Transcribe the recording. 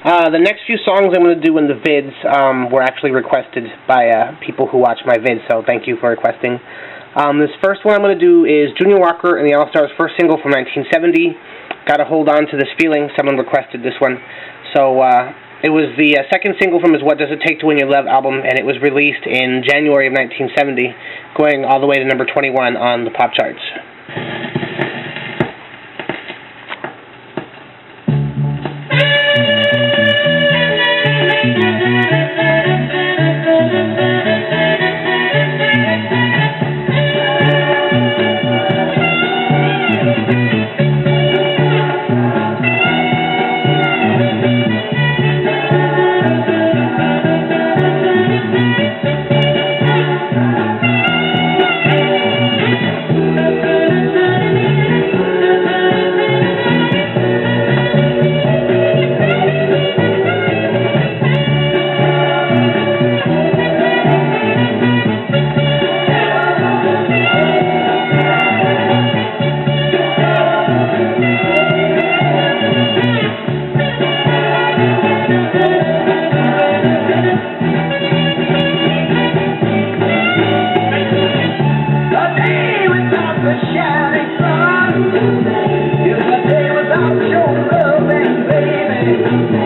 The next few songs I'm going to do in the vids were actually requested by people who watch my vids, so thank you for requesting. This first one I'm going to do is Jr.Walker and the All-Stars' first single from 1970, Gotta Hold On to This Feeling. Someone requested this one. So it was the second single from his What Does It Take to Win Your Love album, and it was released in January of 1970, going all the way to number 21 on the pop charts. Here's a day without your love and baby.